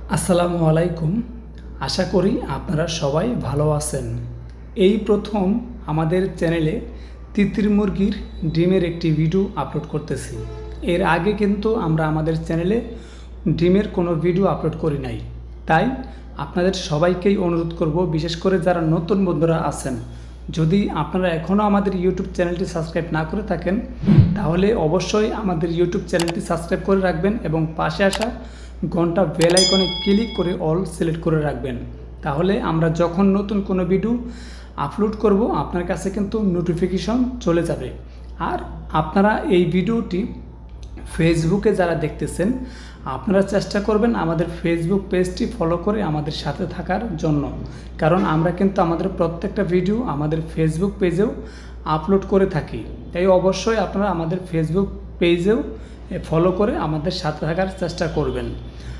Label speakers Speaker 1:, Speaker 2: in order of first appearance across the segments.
Speaker 1: আসসালামু আলাইকুম। আশা করি আপনারা সবাই ভালো আছেন। এই প্রথম আমাদের চ্যানেলে তিতির মুরগির ডিমের একটি ভিডিও আপলোড করতেছি। এর আগে কিন্তু আমরা আমাদের চ্যানেলে ডিমের কোনো ভিডিও আপলোড করি নাই। তাই আপনাদের সবাইকেই অনুরোধ করব, বিশেষ করে যারা নতুন বন্ধুরা আছেন, যদি আপনারা এখনও আমাদের ইউটিউব চ্যানেলটি সাবস্ক্রাইব না করে থাকেন তাহলে অবশ্যই আমাদের ইউটিউব চ্যানেলটি সাবস্ক্রাইব করে রাখবেন এবং পাশে আসা ঘন্টা বেল আইকনে ক্লিক করে অল সিলেক্ট করে রাখবেন। তাহলে আমরা যখন নতুন কোনো ভিডিও আপলোড করব আপনার কাছে কিন্তু নোটিফিকেশন চলে যাবে। আর আপনারা এই ভিডিওটি ফেসবুকে যারা দেখতেছেন আপনারা চেষ্টা করবেন আমাদের ফেসবুক পেজটি ফলো করে আমাদের সাথে থাকার জন্য, কারণ আমরা কিন্তু আমাদের প্রত্যেকটা ভিডিও আমাদের ফেসবুক পেজেও আপলোড করে থাকি। তাই অবশ্যই আপনারা আমাদের ফেসবুক পেজেও ফলো করে আমাদের সাথে থাকার চেষ্টা করবেন।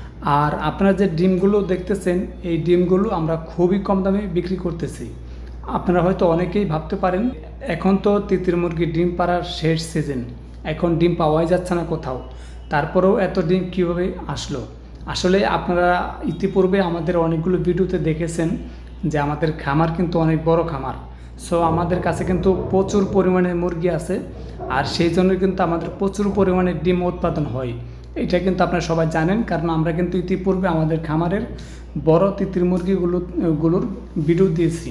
Speaker 1: আর আপনারা যে ডিমগুলো দেখতেছেন এই ডিমগুলো আমরা খুবই কম দামে বিক্রি করতেছি। আপনারা হয়তো অনেকেই ভাবতে পারেন এখন তো তিতির মুরগির ডিম পাড়ার শেষ সিজন, এখন ডিম পাওয়াই যাচ্ছে না কোথাও, তারপরেও এত ডিম কীভাবে আসলো। আসলে আপনারা ইতিপূর্বে আমাদের অনেকগুলো ভিডিওতে দেখেছেন যে আমাদের খামার কিন্তু অনেক বড় খামার। সো আমাদের কাছে কিন্তু প্রচুর পরিমাণে মুরগি আছে, আর সেই জন্য কিন্তু আমাদের প্রচুর পরিমাণে ডিম উৎপাদন হয়। এটা কিন্তু আপনারা সবাই জানেন, কারণ আমরা কিন্তু ইতিপূর্বে আমাদের খামারের বড় তিতির মুরগিগুলোর ভিডিও দিয়েছি।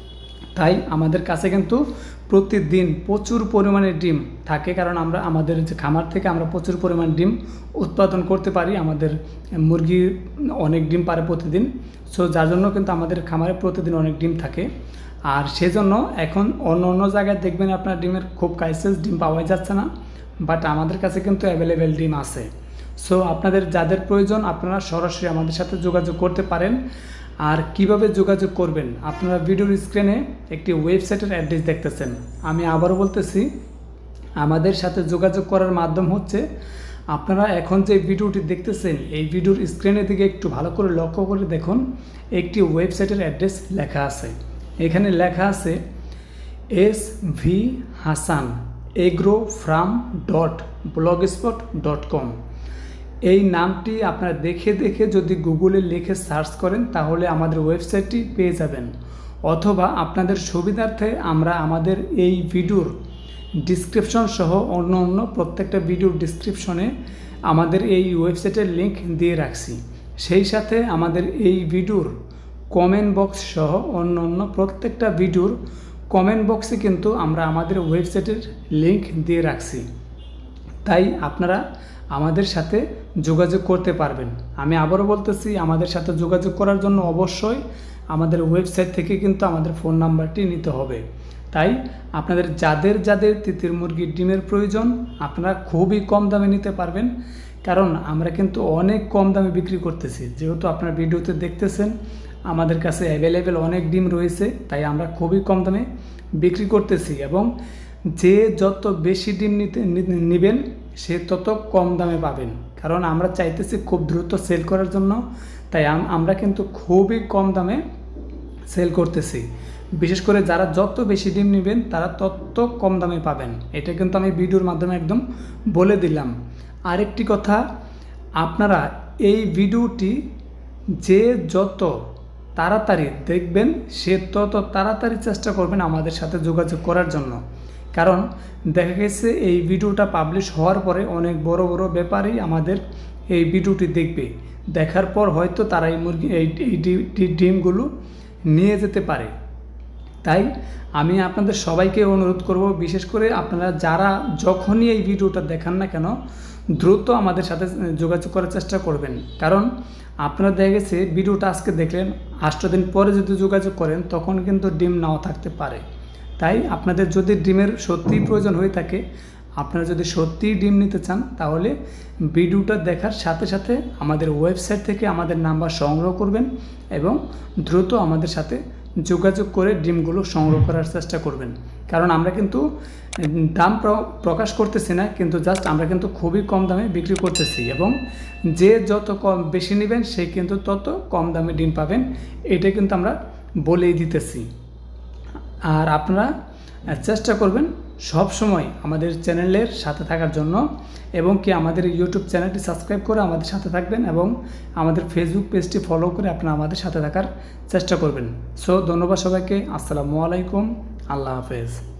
Speaker 1: তাই আমাদের কাছে কিন্তু প্রতিদিন প্রচুর পরিমাণে ডিম থাকে, কারণ আমরা আমাদের যে খামার থেকে আমরা প্রচুর পরিমাণ ডিম উৎপাদন করতে পারি। আমাদের মুরগি অনেক ডিম পারে প্রতিদিন। সো যার জন্য কিন্তু আমাদের খামারে প্রতিদিন অনেক ডিম থাকে। আর সেজন্য এখন অন্য জায়গায় দেখবেন আপনার ডিমের খুব ক্রাইসিস, ডিম পাওয়া যাচ্ছে না, বাট আমাদের কাছে কিন্তু অ্যাভেলেবেল ডিম আছে। সো আপনাদের যাদের প্রয়োজন আপনারা সরাসরি আমাদের সাথে যোগাযোগ করতে পারেন। আর কিভাবে যোগাযোগ করবেন, আপনারা ভিডিওর স্ক্রিনে একটি ওয়েবসাইটের অ্যাড্রেস দেখতেছেন। আমি আবারও বলতেছি, আমাদের সাথে যোগাযোগ করার মাধ্যম হচ্ছে আপনারা এখন যে ভিডিওটি দেখতেছেন এই ভিডিওর স্ক্রিনের দিকে একটু ভালো করে লক্ষ্য করে দেখুন, একটি ওয়েবসাইটের অ্যাড্রেস লেখা আছে। এখানে লেখা আছে svhasan@agrofrm.blogspot.com। এই নামটি আপনারা দেখে যদি গুগলে লিখে সার্চ করেন তাহলে আমাদের ওয়েবসাইটটি পেয়ে যাবেন। অথবা আপনাদের সুবিধার্থে আমরা আমাদের এই ভিডিওর ডিসক্রিপশন সহ অন্য প্রত্যেকটা ভিডিওর ডিসক্রিপশনে আমাদের এই ওয়েবসাইটের লিঙ্ক দিয়ে রাখছি। সেই সাথে আমাদের এই ভিডিওর কমেন্ট বক্স সহ অন্য প্রত্যেকটা ভিডিওর কমেন্ট বক্সে কিন্তু আমরা আমাদের ওয়েবসাইটের লিঙ্ক দিয়ে রাখছি। তাই আপনারা আমাদের সাথে যোগাযোগ করতে পারবেন। আমি আবারও বলতেছি, আমাদের সাথে যোগাযোগ করার জন্য অবশ্যই আমাদের ওয়েবসাইট থেকে কিন্তু আমাদের ফোন নাম্বারটি নিতে হবে। তাই আপনাদের যাদের তিতির মুরগির ডিমের প্রয়োজন আপনারা খুবই কম দামে নিতে পারবেন, কারণ আমরা কিন্তু অনেক কম দামে বিক্রি করতেছি। যেহেতু আপনারা ভিডিওতে দেখতেছেন আমাদের কাছে অ্যাভেলেবেল অনেক ডিম রয়েছে, তাই আমরা খুবই কম দামে বিক্রি করতেছি। এবং যে যত বেশি ডিম নেবেন সে তত কম দামে পাবেন, কারণ আমরা চাইতেছি খুব দ্রুত সেল করার জন্য। তাই আমরা কিন্তু খুবই কম দামে সেল করতেছি। বিশেষ করে যারা যত বেশি ডিম নেবেন তারা তত কম দামে পাবেন, এটা কিন্তু আমি ভিডিওর মাধ্যমে একদম বলে দিলাম। আরেকটি কথা, আপনারা এই ভিডিওটি যে যত তাড়াতাড়ি দেখবেন সে তত তাড়াতাড়ি চেষ্টা করবেন আমাদের সাথে যোগাযোগ করার জন্য। কারণ দেখা গেছে এই ভিডিওটা পাবলিশ হওয়ার পরে অনেক বড় ব্যাপারী আমাদের এই ভিডিওটি দেখবে, দেখার পর হয়তো তারা এই ডিমগুলো নিয়ে যেতে পারে। তাই আমি আপনাদের সবাইকে অনুরোধ করব, বিশেষ করে আপনারা যারা যখনই এই ভিডিওটা দেখান না কেন দ্রুত আমাদের সাথে যোগাযোগ করার চেষ্টা করবেন। কারণ আপনারা দেখা গেছে ভিডিওটা আজকে দেখলেন, 8 দিন পরে যদি যোগাযোগ করেন তখন কিন্তু ডিম নাও থাকতে পারে। তাই আপনাদের যদি ডিমের সত্যিই প্রয়োজন হয়ে থাকে, আপনারা যদি সত্যিই ডিম নিতে চান তাহলে ভিডিওটা দেখার সাথে সাথে আমাদের ওয়েবসাইট থেকে আমাদের নাম্বার সংগ্রহ করবেন এবং দ্রুত আমাদের সাথে যোগাযোগ করে ডিমগুলো সংগ্রহ করার চেষ্টা করবেন। কারণ আমরা কিন্তু দাম প্রকাশ করতেছি না, কিন্তু জাস্ট আমরা কিন্তু খুবই কম দামে বিক্রি করতেছি এবং যে যত বেশি নেবেন সে কিন্তু তত কম দামে ডিম পাবেন, এটা কিন্তু আমরা বলেই দিতেছি। আর আপনারা চেষ্টা করবেন সব সময় আমাদের চ্যানেলের সাথে থাকার জন্য, এবং কি আমাদের ইউটিউব চ্যানেলটি সাবস্ক্রাইব করে আমাদের সাথে থাকবেন এবং আমাদের ফেসবুক পেজটি ফলো করে আপনারা আমাদের সাথে থাকার চেষ্টা করবেন। সো ধন্যবাদ সবাইকে। আসসালামু আলাইকুম। আল্লাহ হাফেজ।